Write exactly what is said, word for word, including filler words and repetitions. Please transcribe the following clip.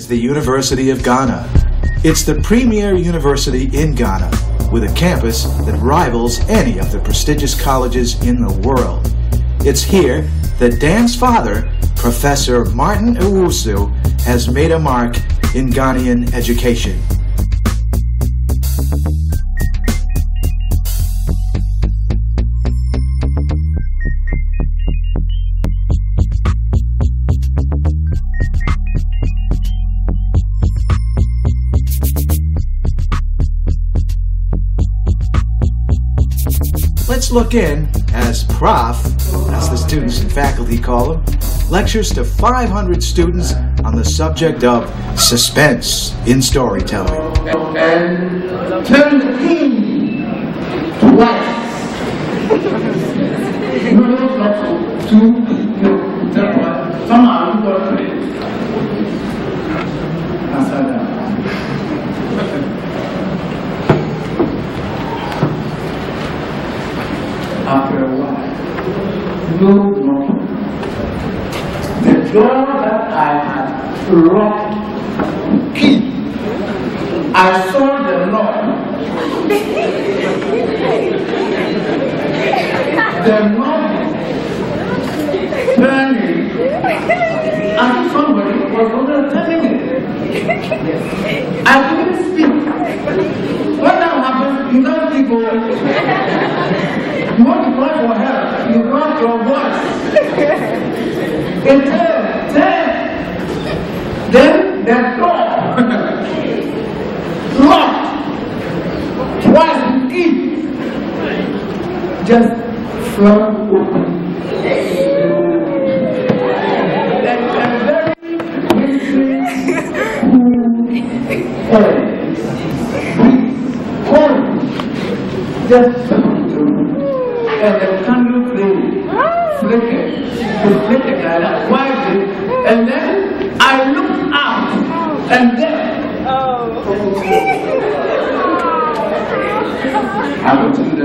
is the University of Ghana. It's the premier university in Ghana, with a campus that rivals any of the prestigious colleges in the world. It's here that Dan's father, Professor Martin Owusu, has made a mark in Ghanaian education. Let's look in as Prof, as the students and faculty call him, lectures to five hundred students on the subject of suspense in storytelling. And turn the key to white. No, no, no, two, no, that's what. Somehow you got to it. Answer that. After a while, no knocking. The door that I had locked key, I saw the knob. The knob turning, and somebody was over turning it. I couldn't speak. When that happens, you don't people. You want to cry for help, you lost your voice. It turned, turned. Then the door locked twice with key. Just flung open. Like a very whistling cold. Just and the candle flame flickered, it flickered like that, quietly, and then I looked out, and then oh. I was